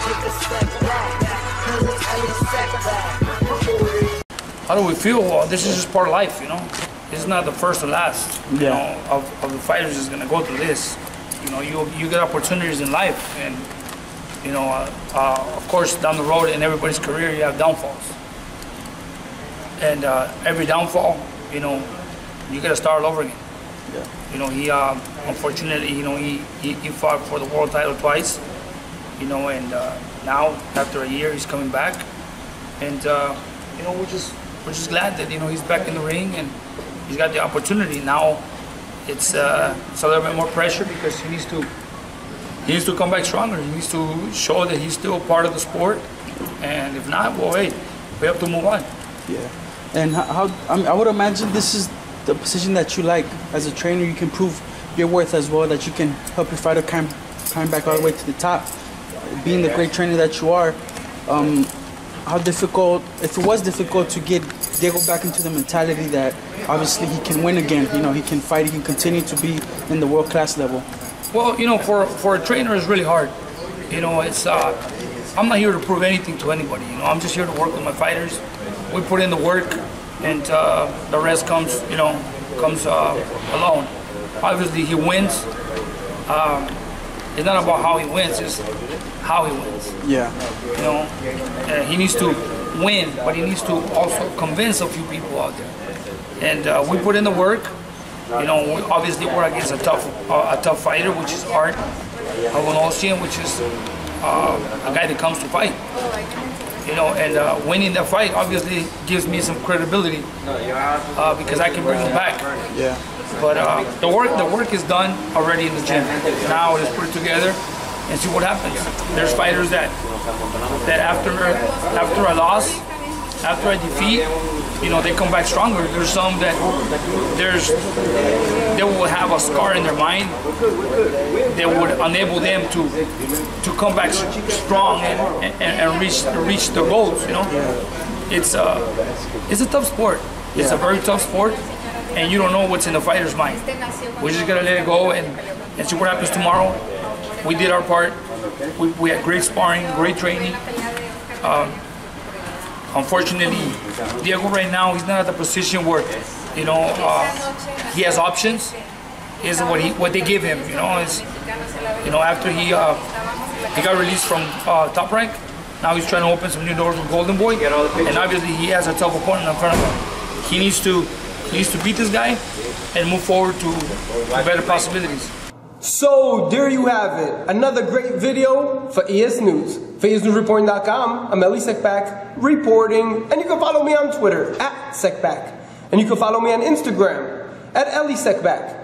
How do we feel? Well, this is just part of life, you know. This is not the first or last, you know, of the fighters is gonna go through this. You know, you get opportunities in life, and you know, of course, down the road in everybody's career, you have downfalls. And every downfall, you know, you gotta start all over again. Yeah. You know, he unfortunately, you know, he fought for the world title twice. You know, and now after a year, he's coming back, and you know, we're just glad that, you know, he's back in the ring and he's got the opportunity. Now it's a little bit more pressure because he needs to come back stronger. He needs to show that he's still part of the sport, and if not, well, hey, we have to move on. Yeah. And I would imagine this is the position that you like. As a trainer, you can prove your worth as well, that you can help your fighter climb back all the way to the top. Being the great trainer that you are, how difficult, if it was difficult to get Diego back into the mentality that obviously he can win again, you know, he can fight, he can continue to be in the world-class level? Well, you know, for a trainer, it's really hard. You know, it's I'm not here to prove anything to anybody. You know, I'm just here to work with my fighters. We put in the work, and the rest comes, you know, alone. Obviously, he wins. It's not about how he wins; it's how he wins. Yeah. You know, he needs to win, but he needs to also convince a few people out there. And we put in the work. You know, obviously we're against a tough fighter, which is Art Alvanosian, which is a guy that comes to fight. You know, and winning the fight obviously gives me some credibility because I can bring him back. Yeah. But the work is done already in the gym. Now let's put it together and see what happens. There's fighters that after a loss, after a defeat, you know, they come back stronger. There's some that they will have a scar in their mind that would enable them to come back strong and reach their goals. You know, it's a tough sport. It's a very tough sport, and you don't know what's in the fighter's mind. We're just gonna let it go and see what happens tomorrow. We did our part. We had great sparring, great training. Unfortunately, Diego right now, he's not at the position where, you know, he has options. Is what they give him. You know, is, you know, after he got released from Top Rank, now he's trying to open some new doors with Golden Boy, and obviously he has a tough opponent in front of him. He needs to beat this guy and move forward to better possibilities. So there you have it, another great video for ES News. For ESNewsReporting.com, I'm Eli Sekback reporting, and you can follow me on Twitter @Sekback, and you can follow me on Instagram @Eli Sekback.